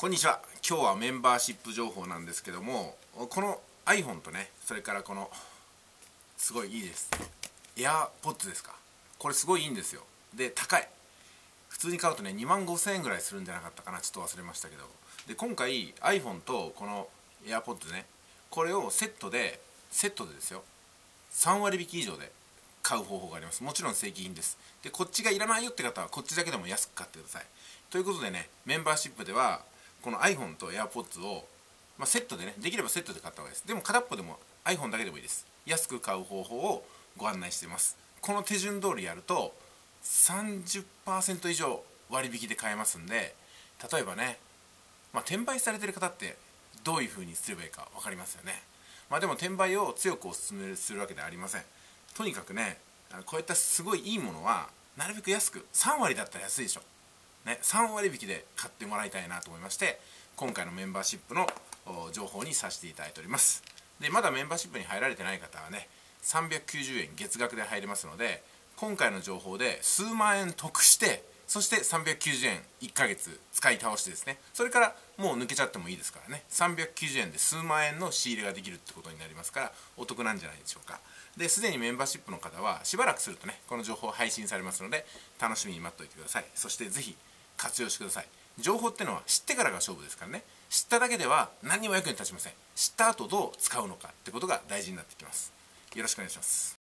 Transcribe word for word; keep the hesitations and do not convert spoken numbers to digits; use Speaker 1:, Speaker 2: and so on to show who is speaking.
Speaker 1: こんにちは。今日はメンバーシップ情報なんですけども、この iPhone とね、それからこのすごいいいです AirPods ですか。これすごいいいんですよ。で、高い。普通に買うとねにまんごせんえんぐらいするんじゃなかったかな。ちょっと忘れましたけど。で、今回 iPhone とこの AirPods ね、これをセットでセットでですよ、さんわり引き以上で買う方法があります。もちろん正規品です。で、こっちがいらないよって方はこっちだけでも安く買ってください。ということでね、メンバーシップではこの iPhone と AirPods を、まあ、セットでね、できればセットで買った方がいいです。でも片っぽでも iPhone だけでもいいです。安く買う方法をご案内しています。この手順通りやると さんじゅっパーセント 以上割引で買えますんで、例えばね、まあ、転売されてる方ってどういう風にすればいいか分かりますよね。まあでも転売を強くお勧めするわけではありません。とにかくね、こういったすごいいいものはなるべく安く、さんわりだったら安いでしょ、ね、さんわり引きで買ってもらいたいなと思いまして、今回のメンバーシップの情報にさせていただいております。で、まだメンバーシップに入られてない方はね、さんびゃくきゅうじゅうえん月額で入れますので、今回の情報で数万円得して、そしてさんびゃくきゅうじゅうえんいっかげつ使い倒してですね、それからもう抜けちゃってもいいですからね、さんびゃくきゅうじゅうえんで数万円の仕入れができるってことになりますから、お得なんじゃないでしょうか。で、すでにメンバーシップの方はしばらくするとね、この情報配信されますので、楽しみに待っておいてください。そしてぜひ活用してください。情報ってのは知ってからが勝負ですからね。知っただけでは何にも役に立ちません。知った後どう使うのかってことが大事になってきます。よろしくお願いします。